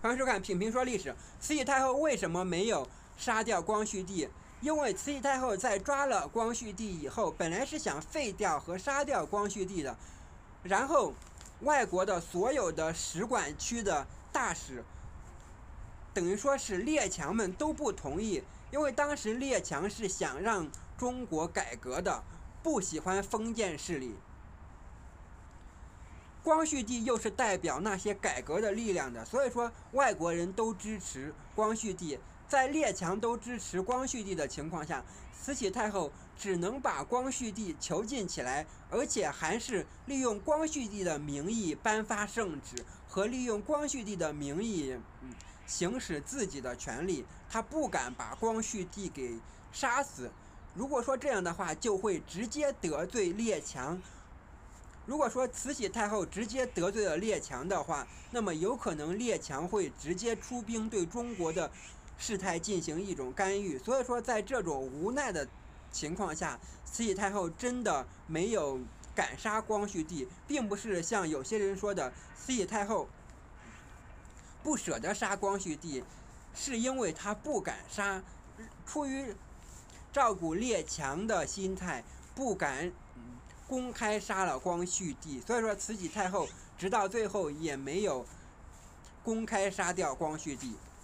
欢迎收看品评说历史。慈禧太后为什么没有杀掉光绪帝？因为慈禧太后在抓了光绪帝以后，本来是想废掉和杀掉光绪帝的，然后外国的所有的使馆区的大使，等于说是列强们都不同意，因为当时列强是想让中国改革的，不喜欢封建势力。光绪帝又是代表那些改革的力量的，所以说外国人都支持光绪帝。在列强都支持光绪帝的情况下，慈禧太后只能把光绪帝囚禁起来，而且还是利用光绪帝的名义颁发圣旨，和利用光绪帝的名义行使自己的权利。他不敢把光绪帝给杀死，如果说这样的话，就会直接得罪列强。如果说慈禧太后直接得罪了列强的话，那么有可能列强会直接出兵对中国的事态进行一种干预。所以说在这种无奈的情况下，慈禧太后真的没有敢杀光绪帝，并不是像有些人说的慈禧太后不舍得杀光绪帝，是因为她不敢杀，出于照顾列强的心态，不敢公开杀了光绪帝。所以说慈禧太后直到最后也没有公开杀掉光绪帝。